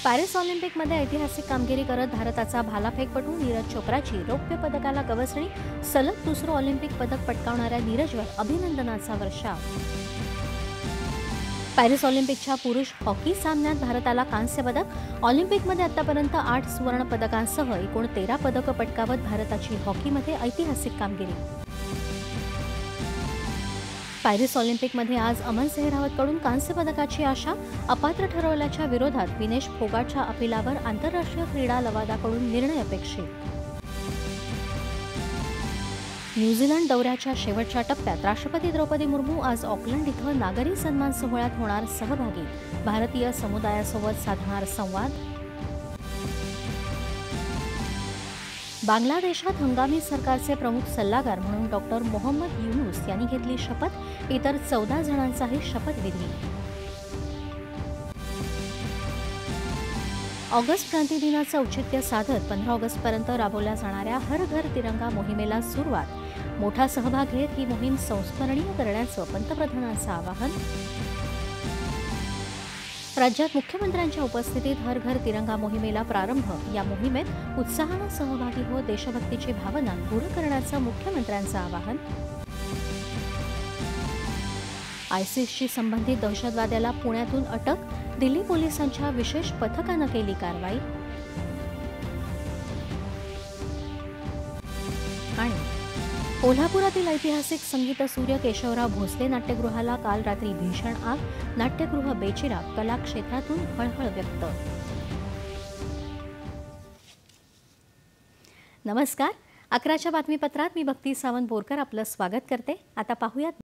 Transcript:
Paris ऑलिम्पिकमध्ये ऐतिहासिक कामगिरी करत भारताचा भालाफेकपटू नीरज चोप्राची रौप्य पदकाला गवसणी. सलग दुसरं ऑलिम्पिक पदक पटकावणाऱ्या नीरजवर अभिनंदनाचा वर्षाव. पॅरिस ऑलिम्पिकच्या पुरुष हॉकी सामन्यात भारताला कांस्य पदक. ऑलिम्पिकमध्ये आतापर्यंत 8 सुवर्ण पदकांसह एकूण 13 पदकं पटकावत भारताची हॉकीमध्ये ऐतिहासिक कामगिरी. पॅरिस ऑलिम्पिकमध्ये आज अमन सेहरावतकडून कांस्य पदकाची आशा. अपात्र ठरवल्याच्या विरोधात विनेश फोगाटच्या अपिलावर आंतरराष्ट्रीय क्रीडा लवादाकडून निर्णय अपेक्षित. न्यूझीलंड दौऱ्याच्या शेवटच्या टप्प्यात राष्ट्रपती द्रौपदी मुर्मू आज ऑकलंड इथं नागरी सन्मान सोहळ्यात होणार सहभागी. भारतीय समुदायासोबत साधणार संवाद. बांगलादेशात हंगामी सरकारचे प्रमुख सल्लागार म्हणून डॉक्टर मोहम्मद युनूस यांनी घेतली शपथ. इतर 14 जणांचाही शपथविधी. ऑगस्ट क्रांती दिनाचं औचित्य साधत 15 ऑगस्टपर्यंत राबवल्या जाणाऱ्या हर घर तिरंगा मोहिमेला सुरुवात. मोठा सहभाग घेत ही मोहीम संस्मरणीय करण्याचं पंतप्रधानांचं आवाहन. राज्यात मुख्यमंत्र्यांच्या उपस्थितीत हर घर तिरंगा मोहिमेला प्रारंभ. या मोहिमेत उत्साहानं सहभागी होत देशभक्तीची भावना दृढ करण्याचं मुख्यमंत्र्यांचं आवाहन. आयसिसशी संबंधित दहशतवाद्याला पुण्यातून अटक. दिल्ली पोलिसांच्या विशेष पथकानं केली कारवाई. आणि कोल्हापुरातील ऐतिहासिक संगीतसूर्य केशवराव भोसले नाट्यगृहाला काल रात्री भीषण आग. नाट्यगृह बेचिराग. कला क्षेत्रातून हळहळ व्यक्त. नमस्कार. 11च्या बातमीपत्रात मी भक्ती सावंत बोरकर आपलं स्वागत करते. आता पाहूयात